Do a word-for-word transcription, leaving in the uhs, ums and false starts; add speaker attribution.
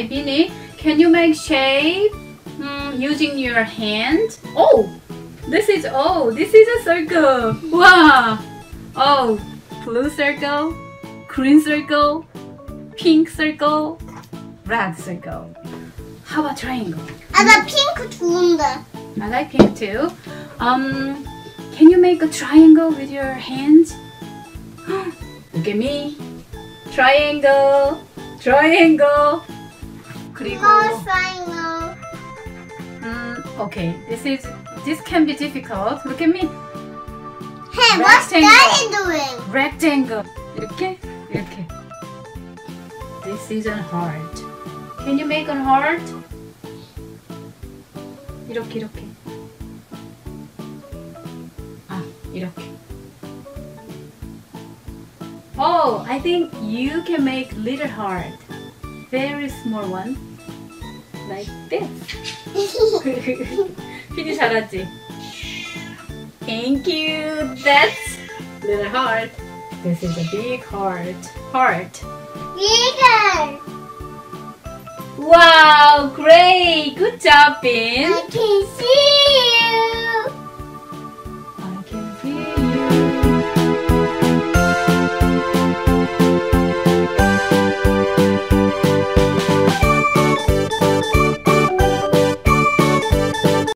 Speaker 1: Beanie, can you make shape mm, using your hand? Oh, this is oh, this is a circle. Wow. Oh, blue circle, green circle, pink circle, red circle. How about triangle?
Speaker 2: 아, 나 핑크 좋은데.
Speaker 1: I like pink too. Um, can you make a triangle with your hands? Look at me. Triangle, triangle. 그리고
Speaker 2: No triangle.
Speaker 1: 음, okay. This is this can be difficult. Look at me.
Speaker 2: Hey, what's
Speaker 1: Rectangle.
Speaker 2: Daddy doing?
Speaker 1: Rectangle. 이렇게, 이렇게. This is a heart. Can you make a heart? 이렇게 이렇게. 아, 이렇게. Oh, I think you can make little heart. Very small one. Like this. 피디 잘하지? Thank you. That's little heart. This is a big heart. Heart.
Speaker 2: Bigger.
Speaker 1: Wow, great. Good job, Bin.
Speaker 2: I can see you.